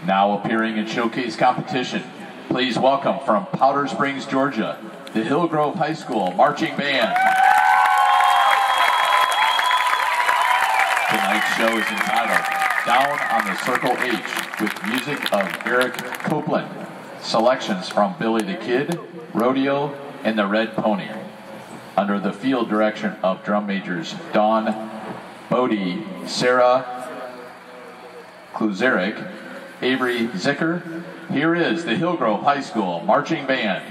Now appearing in showcase competition, please welcome from Powder Springs, Georgia, the Hillgrove High School Marching Band. Tonight's show is entitled Down on the Circle H with music of Eric Copeland, selections from Billy the Kid, Rodeo, and the Red Pony, under the field direction of drum majors Dawn Bodie, Sarah Kluzeric, Avery Zicker. Here is the Hillgrove High School Marching Band.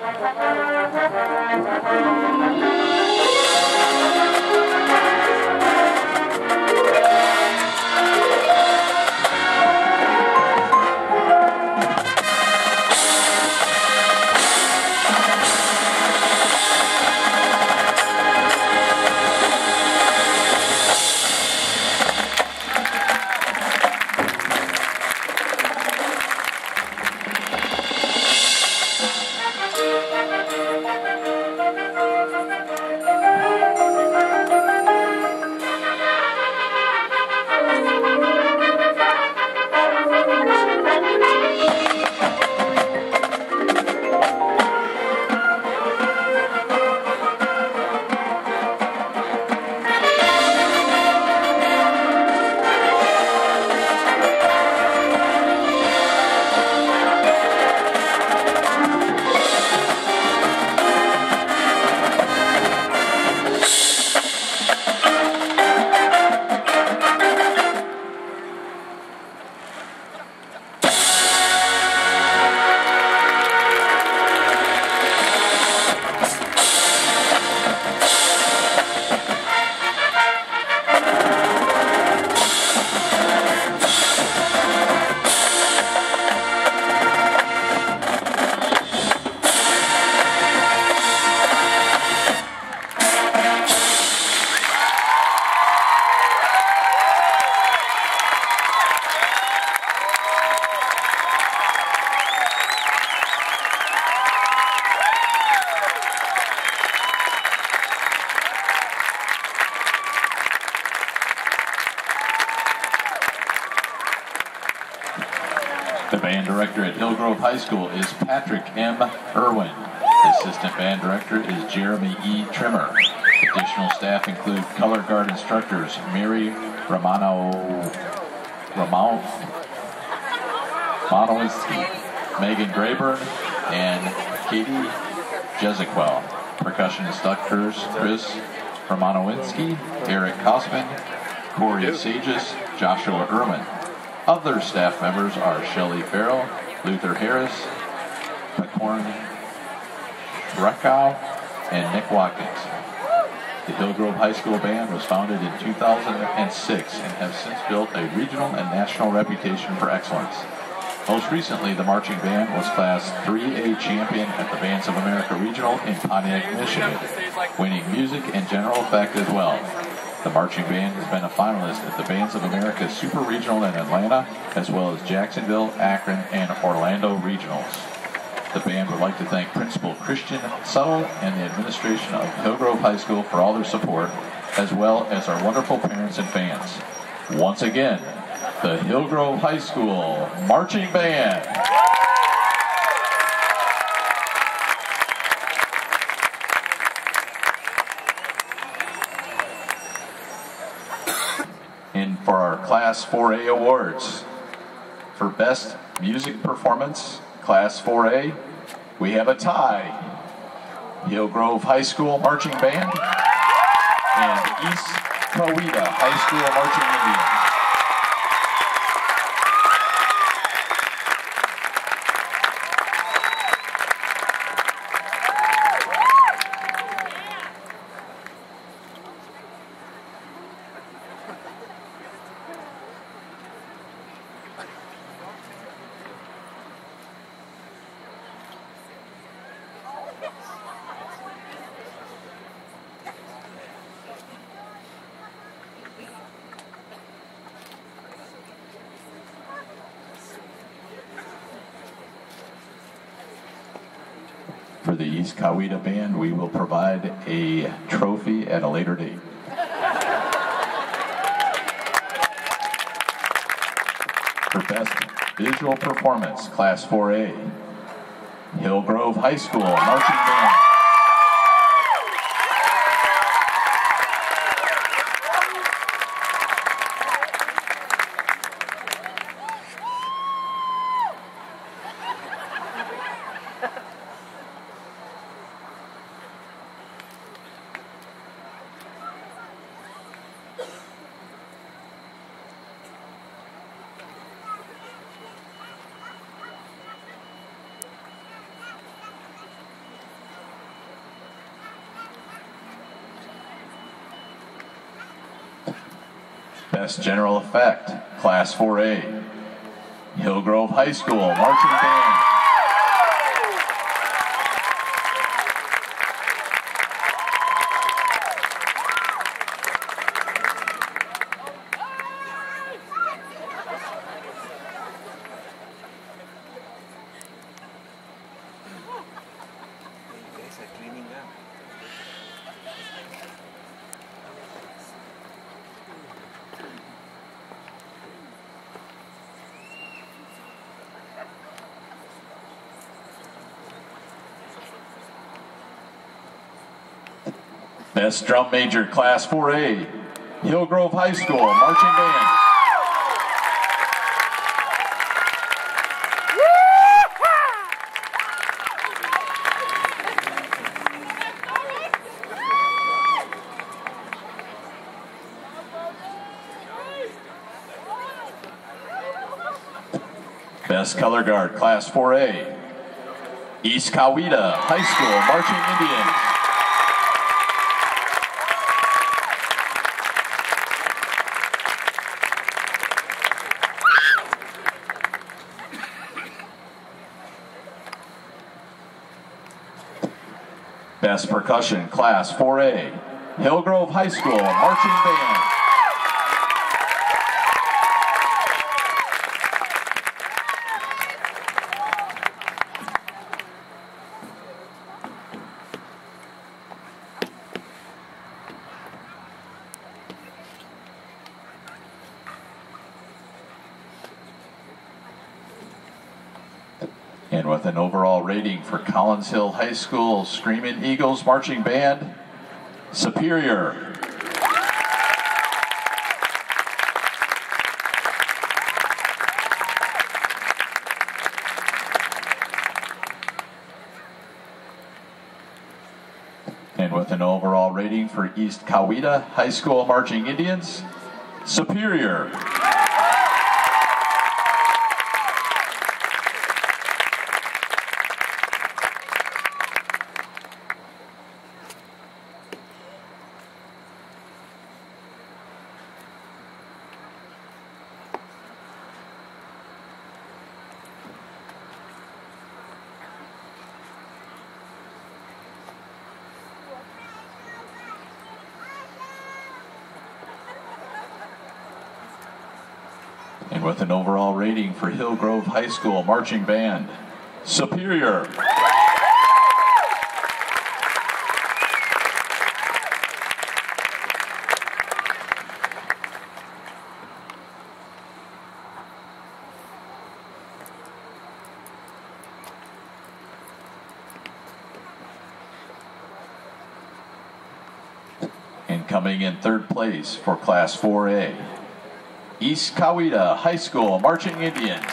The band director at Hillgrove High School is Patrick M. Irwin. The assistant band director is Jeremy E. Trimmer. Additional staff include color guard instructors Mary Monowinski, Megan Grayburn, and Katie Jezequel. Percussion instructors Chris Romanowinski, Eric Kosman, Corey Sages, Joshua Irwin. Other staff members are Shelley Farrell, Luther Harris, McCorn Schreckow, and Nick Watkins. The Hillgrove High School Band was founded in 2006 and has since built a regional and national reputation for excellence. Most recently, the marching band was Class 3A champion at the Bands of America Regional in Pontiac, Michigan, winning music and general effect as well. The marching band has been a finalist at the Bands of America Super Regional in Atlanta, as well as Jacksonville, Akron, and Orlando Regionals. The band would like to thank Principal Christian Suttle and the administration of Hillgrove High School for all their support, as well as our wonderful parents and fans. Once again, the Hillgrove High School Marching Band. And for our Class 4A awards, for Best Music Performance, Class 4A, we have a tie. Hillgrove High School Marching Band and East Coweta High School Marching Indians. For the East Coweta Band, we will provide a trophy at a later date. For Best Visual Performance, Class 4A, Hillgrove High School Marching Band. Best General Effect, Class 4A, Hillgrove High School Marching Band. Best Drum Major, Class 4A, Hillgrove High School Marching Band. Best Color Guard, Class 4A, East Coweta High School Marching Indians. Best Percussion, Class 4A, Hillgrove High School Marching Band. And with an overall rating for Collins Hill High School Screamin' Eagles Marching Band, Superior. And with an overall rating for East Coweta High School Marching Indians, Superior. And with an overall rating for Hillgrove High School Marching Band, Superior. And coming in third place for Class 4A, East Coweta High School Marching Indians.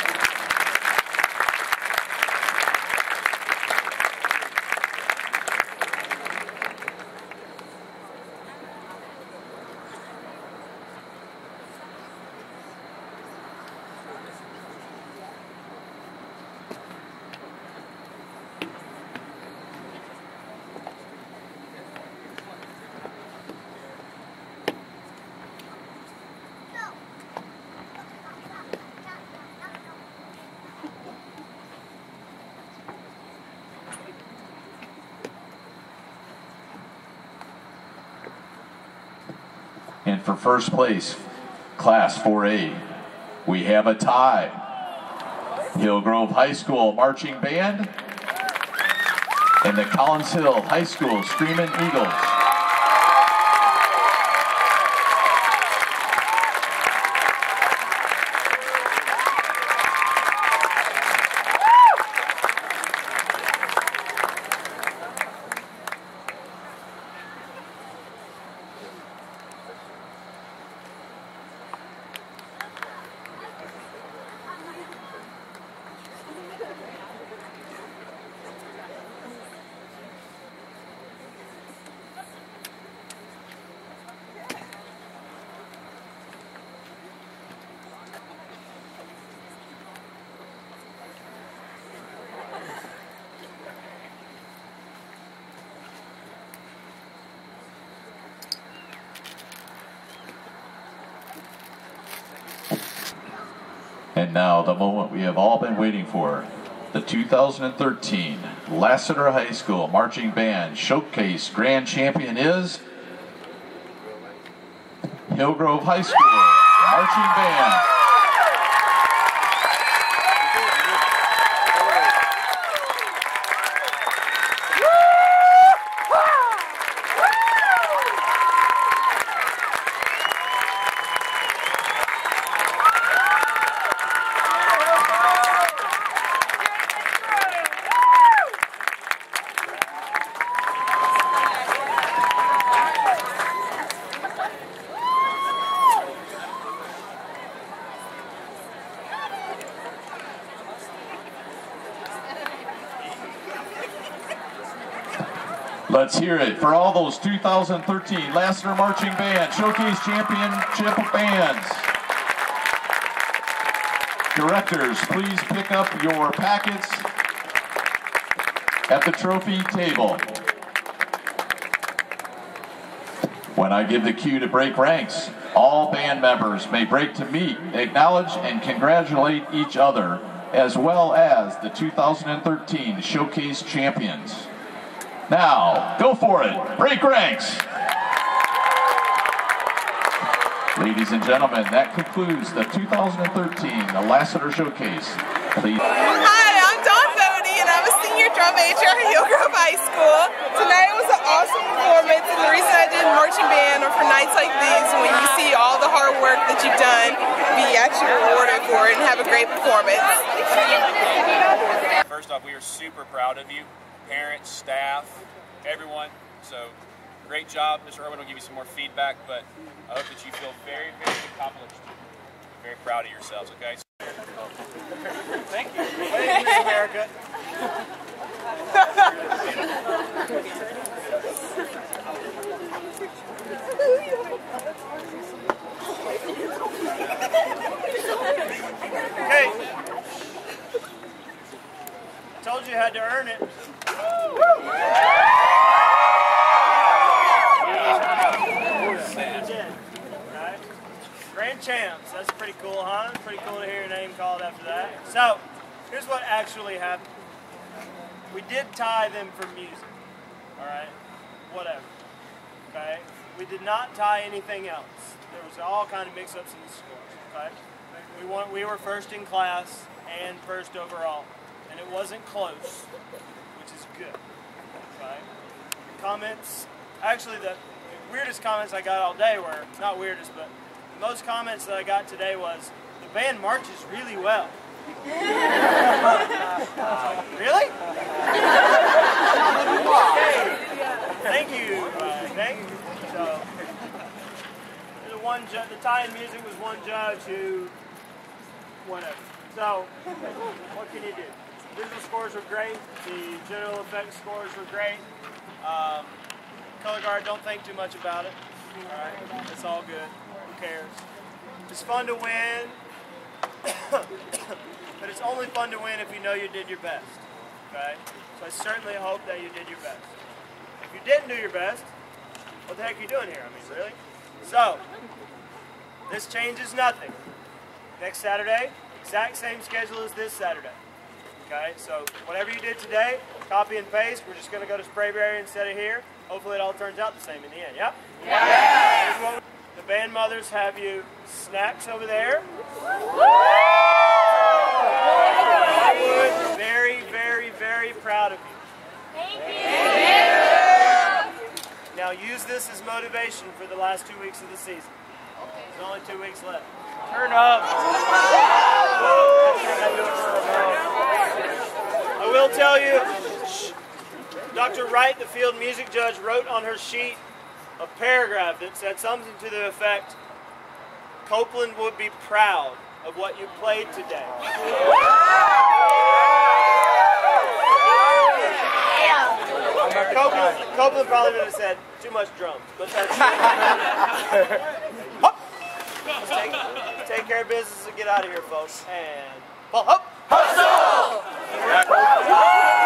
And for first place, Class 4A, we have a tie. Hillgrove High School Marching Band and the Collins Hill High School Screamin' Eagles. And now the moment we have all been waiting for. The 2013 Lassiter High School Marching Band Showcase Grand Champion is Hillgrove High School Marching Band. Let's hear it for all those 2013 Lassiter Marching Band Showcase Championship bands. Directors, please pick up your packets at the trophy table. When I give the cue to break ranks, all band members may break to meet, acknowledge, and congratulate each other, as well as the 2013 Showcase champions. Now, go for it. Break ranks. Ladies and gentlemen, that concludes the 2013 Lassiter Showcase. Please. Hi, I'm and I'm a senior drum major at Hillgrove High School. Tonight was an awesome performance, and the reason I did marching band are for nights like these when you see all the hard work that you've done be actually rewarded for it and have a great performance. First off, we are super proud of you, parents, staff, everyone. So great job. Mr. Irwin will give you some more feedback, but I hope that you feel very, very accomplished. Very proud of yourselves, okay? Thank you. Thank you, America. Okay. I told you you had to earn it. Grand champs, that's pretty cool, huh? Pretty cool to hear your name called after that. So, here's what actually happened. We did tie them for music, alright? Whatever, okay? We did not tie anything else. There was all kind of mix-ups in the scores, okay? We were first in class and first overall, and it wasn't close, which is good, okay? The comments, actually the weirdest comments I got all day were, not weirdest, but the most comments that I got today was, the band marches really well. Really? Thank you. Thank you. So, the tie in music was one judge who, whatever. So, what can you do? Visual scores were great. The general effects scores were great. Color guard, don't think too much about it. All right, it's all good. Who cares? It's fun to win, but it's only fun to win if you know you did your best. Okay? So I certainly hope that you did your best. If you didn't do your best, what the heck are you doing here? I mean, really? So, this changes nothing. Next Saturday, exact same schedule as this Saturday. Okay? So, whatever you did today, copy and paste. We're just going to go to Sprayberry instead of here. Hopefully it all turns out the same in the end, yeah? Yeah! The band mothers have you snacks over there. I would be very, very, very proud of you. Thank you. Now use this as motivation for the last 2 weeks of the season. There's only 2 weeks left. Turn up. I will tell you, Dr. Wright, the field music judge, wrote on her sheet a paragraph that said something to the effect, Copeland would be proud of what you played today. Copeland probably would have said, too much drums, but that's take care of business and get out of here, folks. And, hustle!